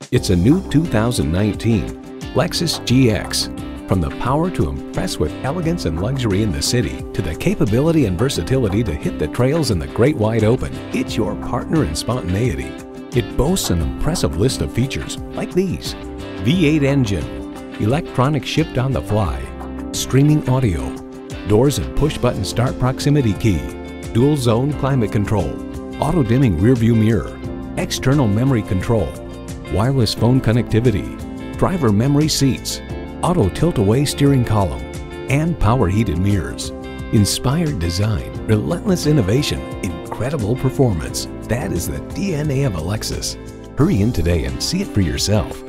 It's a new 2019 Lexus GX. From the power to impress with elegance and luxury in the city, to the capability and versatility to hit the trails in the great wide open, it's your partner in spontaneity. It boasts an impressive list of features like these: V8 engine, electronic shift on the fly, streaming audio, doors and push-button start proximity key, dual zone climate control, auto-dimming rearview mirror, external memory control, wireless phone connectivity, driver memory seats, auto tilt-away steering column, and power heated mirrors. Inspired design, relentless innovation, incredible performance. That is the DNA of a Lexus. Hurry in today and see it for yourself.